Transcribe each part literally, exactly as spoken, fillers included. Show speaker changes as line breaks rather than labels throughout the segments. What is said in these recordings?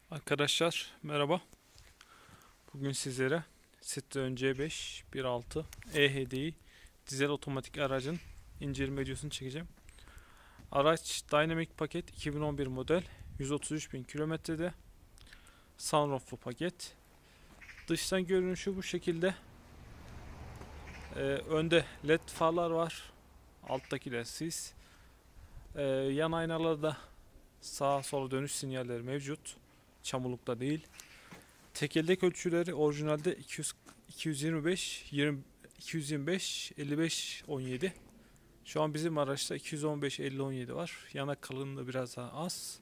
Arkadaşlar merhaba. Bugün sizlere Citroen C beş bir nokta altı E H D I dizel otomatik aracın inceleme videosunu çekeceğim. Araç Dynamic paket iki bin on bir model, yüz otuz üç bin kilometrede, sunrooflu paket. Dıştan görünüşü bu şekilde. Ee, önde led farlar var, alttakiler sis. Ee, yan aynalarda sağa sola dönüş sinyalleri mevcut, çamurlukta değil. Tekeldek ölçüleri orijinalde iki yüz, iki yüz yirmi beş, yirmi, iki yüz yirmi beş, elli beş, on yedi. Şu an bizim araçta iki yüz on beş, elli, on yedi var. Yana kalınlığı biraz daha az.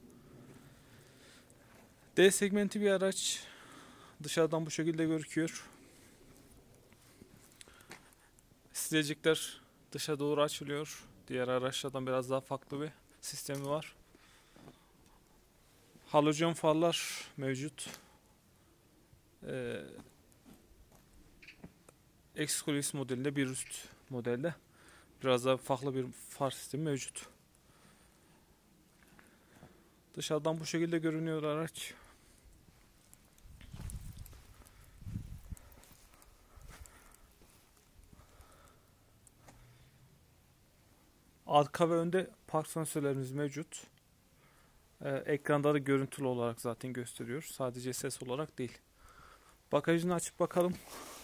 D segmenti bir araç. Dışarıdan bu şekilde gözüküyor. Silecekler dışa doğru açılıyor. Diğer araçlardan biraz daha farklı bir sistemi var. Halojen farlar mevcut. Ee, Exclusive modelinde, bir üst modelde biraz daha farklı bir far sistemi mevcut. Dışarıdan bu şekilde görünüyor araç. Arka ve önde park sensörlerimiz mevcut. Ee, ekranda da görüntülü olarak zaten gösteriyor. Sadece ses olarak değil. Bagajını açıp bakalım.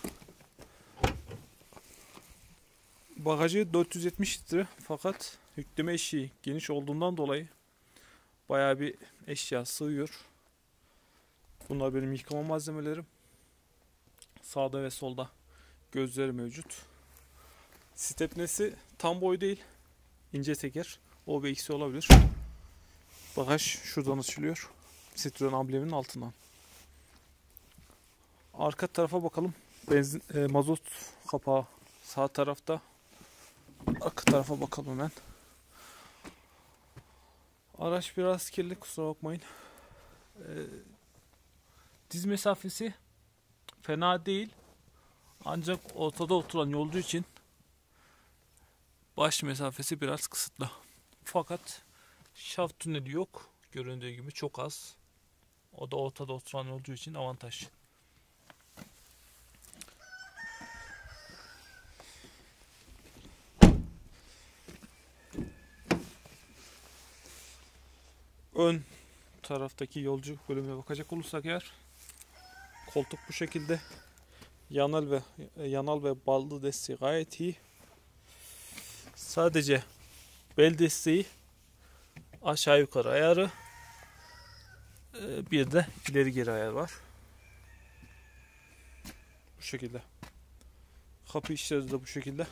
Bagajı dört yüz yetmiş litre, fakat yükleme eşiği geniş olduğundan dolayı bayağı bir eşya sığıyor. Bunlar benim yıkama malzemelerim. Sağda ve solda gözleri mevcut. Stepnesi tam boy değil, ince teker. O ve X'i olabilir. Bagaj şuradan açılıyor. Citroen ambleminin altından. Arka tarafa bakalım. Benzin, e, mazot kapağı sağ tarafta. Arka tarafa bakalım hemen. Araç biraz kirli, kusura bakmayın. Ee, diz mesafesi fena değil. Ancak ortada oturan yolcu için baş mesafesi biraz kısıtlı. Fakat şaft tüneli yok. Göründüğü gibi çok az. O da ortada oturan yolcu için avantaj. Ön taraftaki yolcu bölümüne bakacak olursak eğer, koltuk bu şekilde. Yanal ve yanal ve ballı desteği gayet iyi. Sadece bel desteği aşağı yukarı ayarı, bir de ileri geri ayar var. Bu şekilde. Kapı işleri de bu şekilde.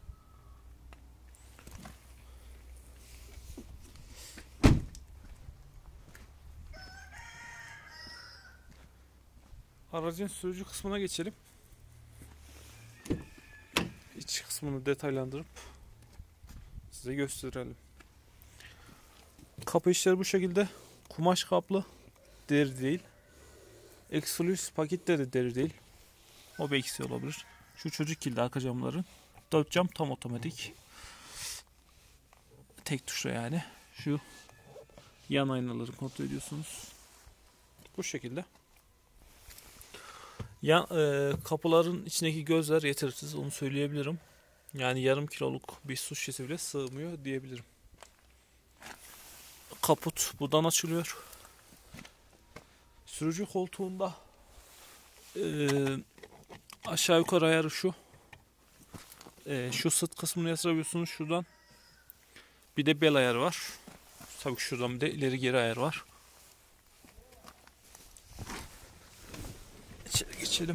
Aracın sürücü kısmına geçelim. İç kısmını detaylandırıp size gösterelim. Kapı işleri bu şekilde. Kumaş kaplı. Deri değil. Exclusive pakette de deri değil. O bir eksi olabilir. Şu çocuk kilidi arka camların. Dört cam tam otomatik. Tek tuşla yani. Şu yan aynaları kontrol ediyorsunuz. Bu şekilde. Yan, e, kapıların içindeki gözler yetersiz, onu söyleyebilirim. Yani yarım kiloluk bir su şişesi bile sığmıyor diyebilirim. Kaput buradan açılıyor. Sürücü koltuğunda e, aşağı yukarı ayarı şu. E, şu sırt kısmını yatırabiliyorsunuz şuradan. Bir de bel ayarı var. Tabii ki şuradan bir de ileri geri ayar var. İçeri geçelim.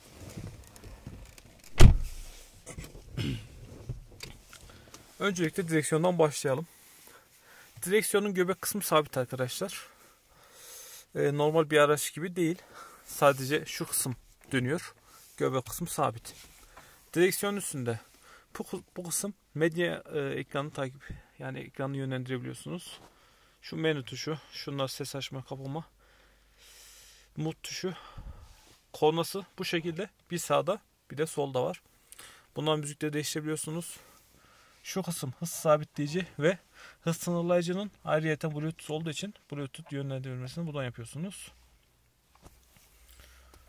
Öncelikle direksiyondan başlayalım. Direksiyonun göbek kısmı sabit arkadaşlar. Ee, normal bir araç gibi değil. Sadece şu kısım dönüyor. Göbek kısmı sabit. Direksiyon üstünde bu, bu kısım medya e, ekranı takip, yani ekranı yönlendirebiliyorsunuz. Şu menü tuşu, şunlar ses açma kapama, mut tuşu, kornası bu şekilde, bir sağda bir de solda var. Bundan müzikleri değiştirebiliyorsunuz. Şu kısım hız sabitleyici ve hız sınırlayıcının ayrıyeten Bluetooth olduğu için Bluetooth yönlendirilmesini buradan yapıyorsunuz.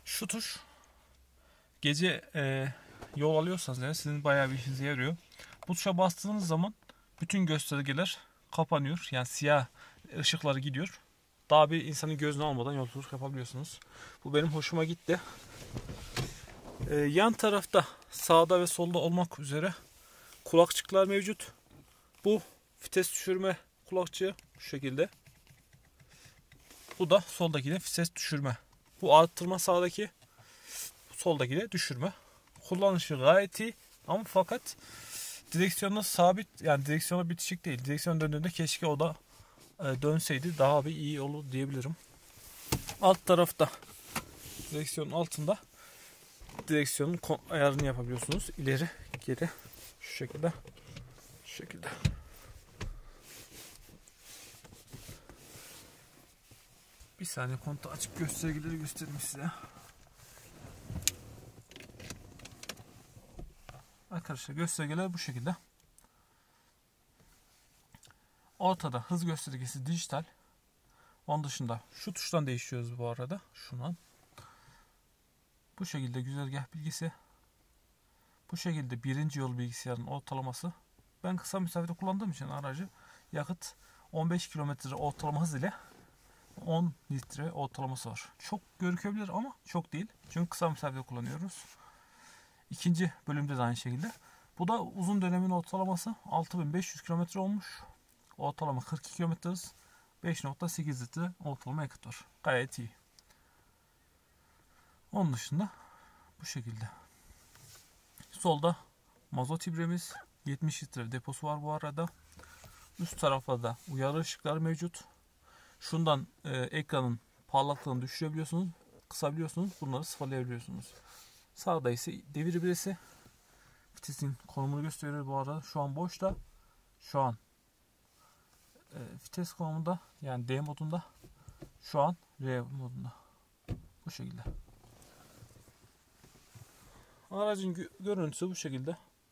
Şu tuş gece e, yol alıyorsanız yani sizin bayağı bir işinize yarıyor. Bu tuşa bastığınız zaman bütün göstergeler kapanıyor. Yani siyah ışıkları gidiyor. Daha bir insanın gözünü almadan yolculuk yapabiliyorsunuz. Bu benim hoşuma gitti. Ee, yan tarafta sağda ve solda olmak üzere kulakçıklar mevcut. Bu vites düşürme kulakçığı bu şekilde. Bu da soldaki de vites düşürme. Bu arttırma sağdaki, soldaki de düşürme. Kullanışı gayet iyi ama fakat direksiyonda sabit, yani direksiyona bitişik değil. Direksiyon döndüğünde keşke o da e, dönseydi daha bir iyi olur diyebilirim. Alt tarafta direksiyonun altında direksiyonun ayarını yapabiliyorsunuz. İleri, geri, şu şekilde, şu şekilde. Bir saniye kontağı açıp göstergeleri göstereyim size. Arkadaşlar göstergeler bu şekilde. Ortada hız göstergesi dijital. Onun dışında şu tuştan değişiyoruz bu arada. Şundan. Bu şekilde güzergah bilgisi. Bu şekilde birinci yol bilgisayarın ortalaması. Ben kısa mesafede kullandığım için aracı yakıt on beş kilometre ortalama hız ile on litre ortalaması var. Çok görükebilir ama çok değil. Çünkü kısa mesafede kullanıyoruz. İkinci bölümde de aynı şekilde. Bu da uzun dönemin ortalaması altı bin beş yüz kilometre olmuş. Ortalama kırk iki kilometre hız. beş nokta sekiz litre ortalama yakıt var. Gayet iyi. Onun dışında bu şekilde. Solda mazot hibremiz, yetmiş litre deposu var bu arada. Üst tarafta da uyarı ışıklar mevcut. Şundan e, ekranın parlaklığını düşürebiliyorsunuz, kısabiliyorsunuz. Bunları sıfırlayabiliyorsunuz. Sağda ise devir ibresi. Vitesin konumunu gösteriyor bu arada. Şu an boşta. Şu an e, vites konumunda, yani D modunda. Şu an R modunda. Bu şekilde. Aracın gö görüntüsü bu şekilde.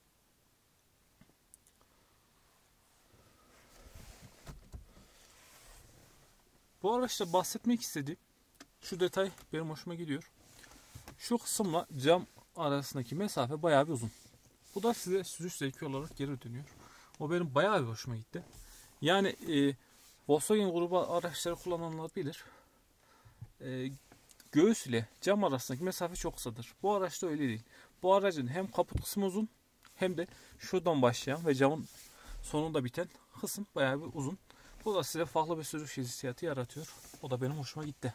Bu araçta bahsetmek istediğim şu detay benim hoşuma gidiyor. Şu kısımla cam arasındaki mesafe bayağı bir uzun. Bu da size sürüş zevki olarak geri dönüyor. O benim bayağı bir hoşuma gitti. Yani e, Volkswagen grubu araçları kullananlar bilir. E, göğüs ile cam arasındaki mesafe çok kısadır. Bu araçta öyle değil. Bu aracın hem kaput kısmı uzun hem de şuradan başlayan ve camın sonunda biten kısım bayağı bir uzun. Bu da size farklı bir sürüş hissiyatı yaratıyor. O da benim hoşuma gitti.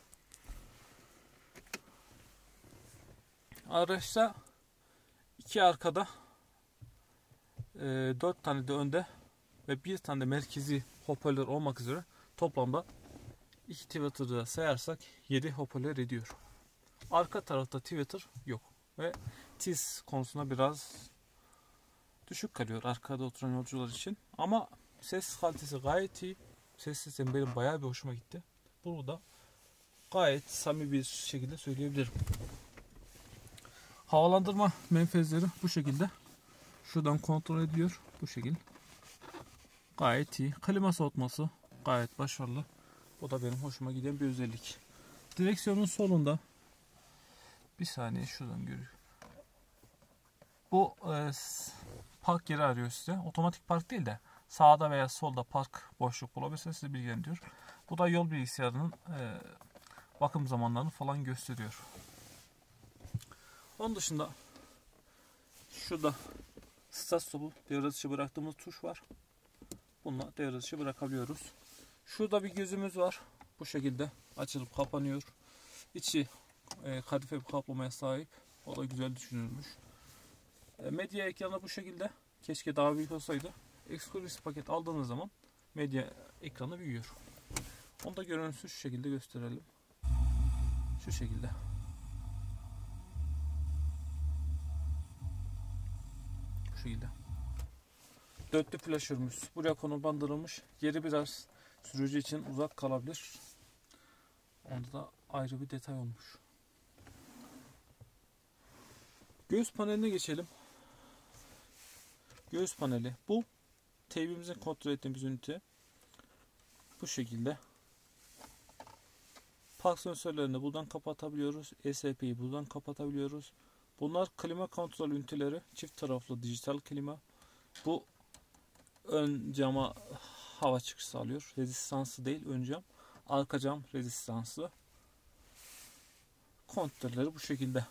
Araçta iki arkada, e, dört tane de önde ve bir tane de merkezi hoparlör olmak üzere toplamda iki tweeter'ı sayarsak yedi hoparlör ediyor. Arka tarafta tweeter yok ve tiz konusunda biraz düşük kalıyor arkada oturan yolcular için. Ama ses kalitesi gayet iyi. Ses sistemi benim bayağı bir hoşuma gitti. Bunu da gayet samimi bir şekilde söyleyebilirim. Havalandırma menfezleri bu şekilde. Şuradan kontrol ediliyor. Bu şekilde. Gayet iyi. Klima soğutması gayet başarılı. O da benim hoşuma giden bir özellik. Direksiyonun solunda bir saniye şuradan görüyorum. Bu e, park yeri arıyor size. Otomatik park değil de sağda veya solda park boşluk bulabilirseniz sizi bilgilendiriyor. Bu da yol bilgisayarının e, bakım zamanlarını falan gösteriyor. Onun dışında şurada start stopu devre dışı bıraktığımız tuş var. Bununla devre dışı bırakabiliyoruz. Şurada bir gözümüz var. Bu şekilde açılıp kapanıyor. İçi e, kadife bir kaplamaya sahip. O da güzel düşünülmüş. E, medya ekranı bu şekilde. Keşke daha büyük olsaydı. Exclusive paket aldığınız zaman medya ekranı büyüyor. Onu da görüntüsü şu şekilde gösterelim. Şu şekilde. Bu şekilde. Dörtlü flaşörümüz buraya konumlandırılmış. Yeri biraz sürücü için uzak kalabilir. Onda da ayrı bir detay olmuş. Göğüs paneline geçelim. Göğüs paneli. Bu teybimizin kontrol ettiğimiz ünite. Bu şekilde. Park sensörlerini buradan kapatabiliyoruz. E S P'yi buradan kapatabiliyoruz. Bunlar klima kontrol üniteleri. Çift taraflı dijital klima. Bu ön cama hava çıkışı sağlıyor. Rezistanslı değil ön cam. Arka cam rezistanslı. Kontrolleri bu şekilde.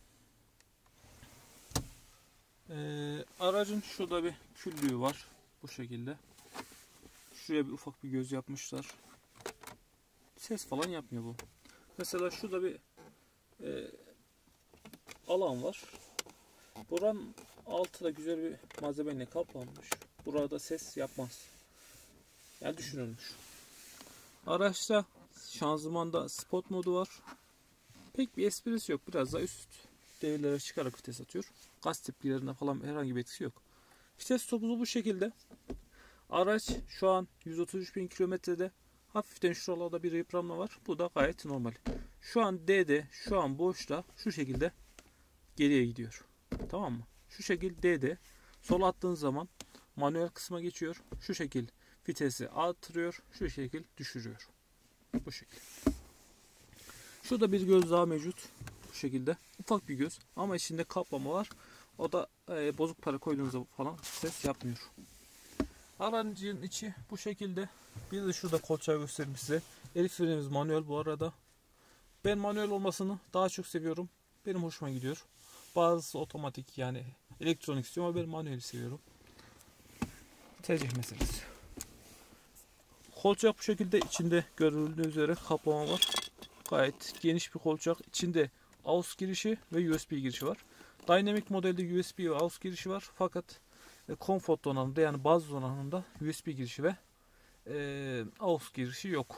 Ee, aracın şurada bir küllüğü var. Bu şekilde. Şuraya bir ufak bir göz yapmışlar. Ses falan yapmıyor bu. Mesela şurada bir e, alan var. Buranın altı da güzel bir malzemeyle kaplanmış. Burada ses yapmaz. Yani düşünülmüş. Araçta şanzımanda spot modu var. Pek bir esprisi yok. Biraz daha üst devirlere çıkarak vites atıyor. Gaz tepkilerine falan herhangi bir etkisi yok. Vites topuzu bu şekilde. Araç şu an yüz otuz üç bin kilometrede. Hafiften şuralarda bir yıpranma var. Bu da gayet normal. Şu an D'de, şu an boşta şu şekilde geriye gidiyor. Tamam mı? Şu şekilde D'de. Sola attığın zaman manuel kısma geçiyor. Şu şekil vitesi artırıyor. Şu şekil düşürüyor. Bu şekil. Şurada bir göz daha mevcut. Bu şekilde. Ufak bir göz. Ama içinde kaplama var. O da e, bozuk para koyduğunuzda falan ses yapmıyor. Aracın içi bu şekilde. Bir de şurada kolçağı göstereyim size. El frenimiz manuel bu arada. Ben manuel olmasını daha çok seviyorum. Benim hoşuma gidiyor. Bazısı otomatik yani elektronik istiyor ama ben manuel seviyorum. Tercih meselesi. Kolçak bu şekilde, içinde görüldüğü üzere kaplama var. Gayet geniş bir kolçak. İçinde A U X girişi ve U S B girişi var. Dynamic modelde U S B ve A U X girişi var. Fakat e, Comfort donanımda yani bazı donanımda U S B girişi ve e, A U X girişi yok.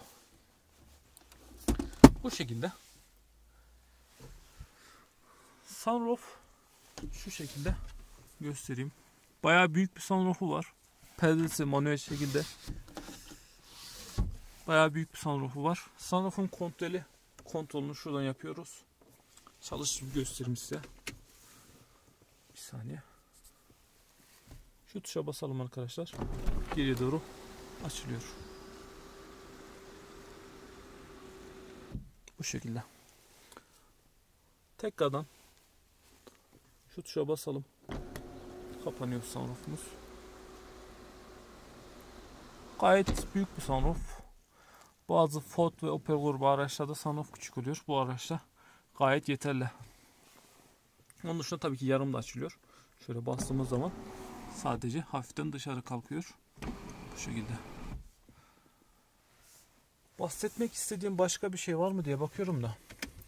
Bu şekilde. Sunroof şu şekilde göstereyim. Bayağı büyük bir sunroofu var. Perdesi manuel şekilde. Bayağı büyük bir sunroofu var. Sunroof'un kontrolü kontrolünü şuradan yapıyoruz. Çalıştırıp göstereyim size. Bir saniye. Şu tuşa basalım arkadaşlar. Geriye doğru açılıyor. Bu şekilde. Tekrardan şu tuşa basalım. Kapanıyor sunroofumuz. Gayet büyük bir sunroof. Bazı Ford ve Opel grubu araçlarda sunroof küçük oluyor. Bu araçta gayet yeterli. Onun dışında tabii ki yarım da açılıyor. Şöyle bastığımız zaman sadece hafiften dışarı kalkıyor. Bu şekilde. Bahsetmek istediğim başka bir şey var mı diye bakıyorum da.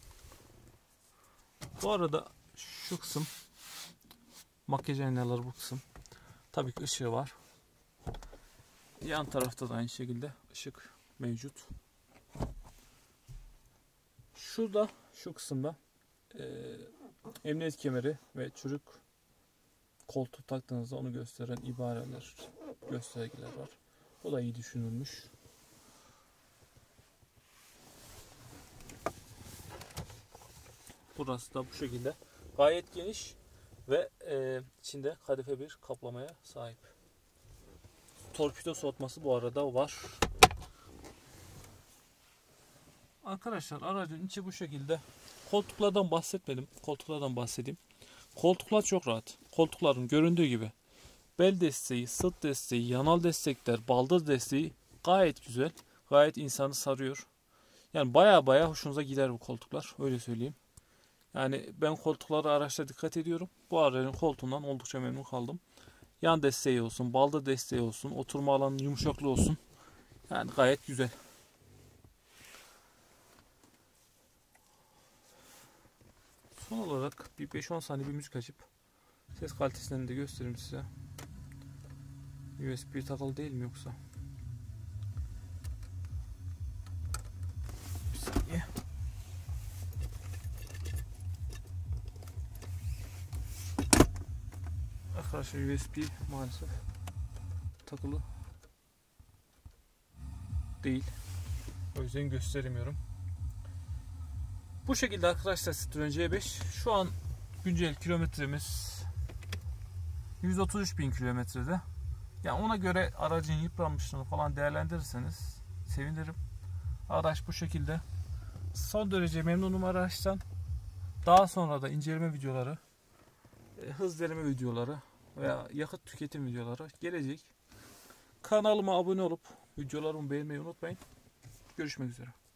Bu arada şu kısım makyaj aynaları, bu kısım. Tabii ki ışığı var. Yan tarafta da aynı şekilde ışık mevcut. Şurada, şu kısımda e, emniyet kemeri ve çocuk koltuğu taktığınızda onu gösteren ibareler, göstergeler var. Bu da iyi düşünülmüş. Burası da bu şekilde. Gayet geniş ve e, içinde kadife bir kaplamaya sahip. Torpido soğutması bu arada var. Arkadaşlar aracın içi bu şekilde. Koltuklardan bahsetmedim. Koltuklardan bahsedeyim. Koltuklar çok rahat. Koltukların göründüğü gibi bel desteği, sırt desteği, yanal destekler, baldır desteği gayet güzel. Gayet insanı sarıyor. Yani baya baya hoşunuza gider bu koltuklar. Öyle söyleyeyim. Yani ben koltuklara araçta dikkat ediyorum. Bu aracın koltuğundan oldukça memnun kaldım. Yan desteği olsun, baldır desteği olsun, oturma alanının yumuşaklığı olsun. Yani gayet güzel. Son olarak bir beş on saniye bir müzik açıp ses kalitesinden de göstereyim size. U S B takılı değil mi yoksa? Bir saniye. Arkadaşlar U S B maalesef takılı değil. O yüzden gösteremiyorum. Bu şekilde arkadaşlar Citroen C beş. Şu an güncel kilometremiz yüz otuz üç bin kilometrede. Yani ona göre aracın yıpranmışlığını falan değerlendirirseniz sevinirim. Araç bu şekilde. son derece memnunum araçtan. Daha sonra da inceleme videoları, e, hız deneme videoları veya yakıt tüketim videoları gelecek. Kanalıma abone olup videolarımı beğenmeyi unutmayın. Görüşmek üzere.